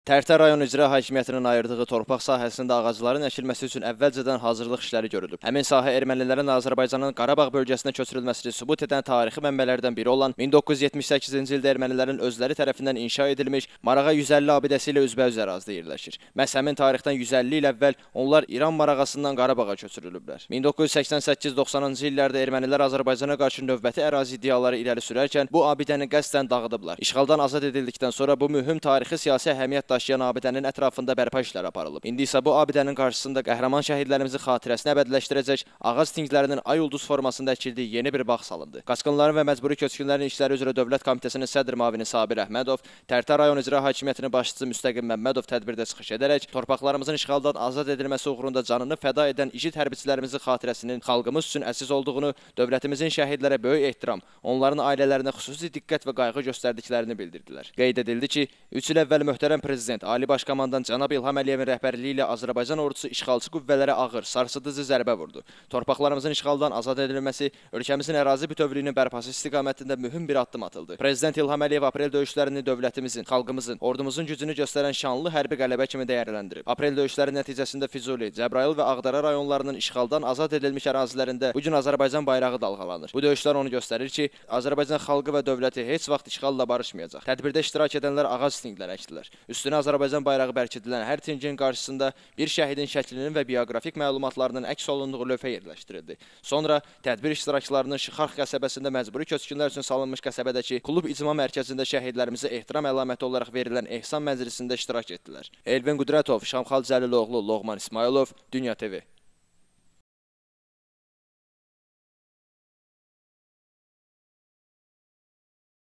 Tərtər rayon icra hakimiyyətinin ayırdığı torpaq sahəsində ağacların əkilməsi üçün əvvəlcədən hazırlıq işləri görülüb. Həmin sahə ermənilərin Azərbaycanın Qarabağ bölgəsinə köçürülməsini sübut edən tarixi mənbələrdən biri olan 1978-ci ildə ermənilərin özləri tərəfindən inşa edilmiş Marağa 150 abidəsi ilə üzbəüz ərazidə yerləşir. Məhz həmin tarixdən 150 il əvvəl onlar İran Marağasından Qarabağa köçürülüblər. 1988-90-cı illərdə ermənilər Azərbaycana qarşı növbəti ərazi iddiaları irəli sürərkən bu abidəni qəsdən dağıdıblar. İşğaldan azad edildikdən sonra bu mühüm tarixi siyasi əhəmiyyət daşıyan abidənin ətrafında bərpa işləri aparılıb. İndi isə bu abidənin qarşısında qəhrəman şəhidlərimizin xatirəsini əbədiləşdirəcək ağac tinglərinin ay ulduz formasında əkildiyi yeni bir bağ salındı. Qaçqınların və məcburi köçkünlərin işləri üzrə Dövlət Komitəsinin sədr müavini Sabir Əhmədov, Tərtər rayon icra hakimiyyətinin başçısı Müstəqim Məmmədov tədbirdə çıxış edərək torpaqlarımızın işğaldan azad edilməsi uğrunda canını fəda edən igid hərbiçilərimizin xatirəsinin xalqımız üçün əziz olduğunu, dövlətimizin şəhidlərə böyük ehtiram, onların ailələrinə xüsusi diqqət və qayğı göstərdiklərini bildirdilər. Qeyd edildi ki, 3 il əvvəl möhtərəm Prezident Ali Baş Komandan cənab İlham Əliyevin rəhbərliyi ilə Azərbaycan ordusu işğalçı qüvvələrə ağır, sarsıdıcı zərbə vurdu. Torpaqlarımızın işğaldan azad edilməsi, ölkəmizin ərazi bütövlüyünün bərpası istiqamətində mühüm bir addım atıldı. Prezident İlham Əliyev aprel döyüşlərini dövlətimizin, xalqımızın, ordumuzun gücünü göstərən şanlı hərbi qələbə kimi dəyərləndirib. Aprel döyüşləri nəticəsində Füzuli, Cəbrayıl və Ağdərə rayonlarının işğaldan azad edilmiş ərazilərində bugün Azərbaycan bayrağı dalğalanır. Bu döyüşlər onu göstərir ki, Azərbaycan xalqı və dövləti heç vaxt işğalla barışmayacaq. Tədbirdə iştirak edənlər ağac tinglər əkdilər. Üstünə Azərbaycan bayrağı bərkidilən hər tingin qarşısında bir şəhidin şəklinin və bioqrafik məlumatlarının əks olunduğu lövhə yerləşdirildi. Sonra tədbir iştirakçılarının Şıxarx qəsəbəsində məcburi köçkünlər üçün salınmış qəsəbədəki klub icma mərkəzində şəhidlərimizə ehtiram əlaməti olaraq verilən ehsan məclisində iştirak etdilər. Elvin Qudrətov, Şamxal Cəliloğlu, Loğman İsmailov, Dünya TV.